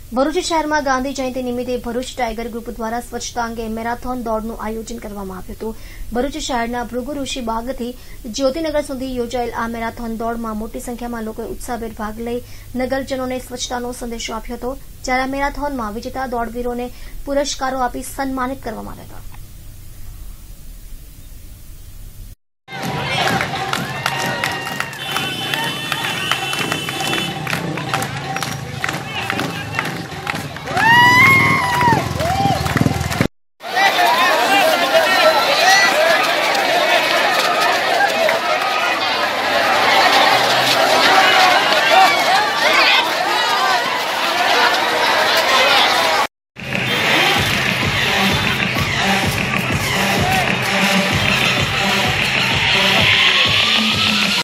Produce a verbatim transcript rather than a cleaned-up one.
ભરૂચ શહેરમાં ગાંધી જયંતિ નિમિત્તે Bharuch tiger group દ્વારા સ્વચ્છતા અંગે મેરાથોન દોડનું આયોજન કરવામાં આવ્યું હતું। ભરૂચ શહેરના ભૃગુ ઋષિ બાગથી જ્યોતિનગર સુધી યોજાયેલ આ મેરાથોન દોડમાં મોટી સંખ્યામાં લોકોએ ઉત્સાહભેર ભાગ લઈ નગરજનોને સ્વચ્છતાનો સંદેશો આપ્યો હતો। જ્યારે આ મેરાથોનમાં વિજેતા દોડવીરોને પુરસ્કારો આપી સન્માનિત કરવામાં આવ્યા હતા।